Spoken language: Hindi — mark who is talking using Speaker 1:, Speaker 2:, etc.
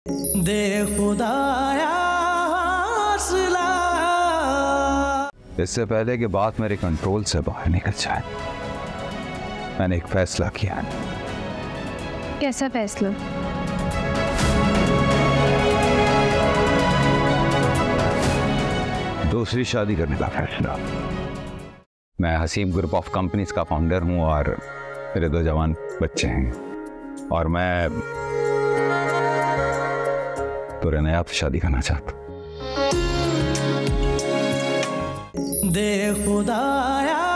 Speaker 1: दे खुदाया हौसला।
Speaker 2: इससे पहले कि बात मेरे कंट्रोल से बाहर निकल जाए, मैंने एक फैसला किया है।
Speaker 3: कैसा फैसला?
Speaker 2: दूसरी शादी करने का फैसला। मैं हसीब ग्रुप ऑफ कंपनीज का फाउंडर हूं और मेरे 2 जवान बच्चे हैं और मैं पूरे नया शादी करना चाहता हूं।
Speaker 1: दे खुदाया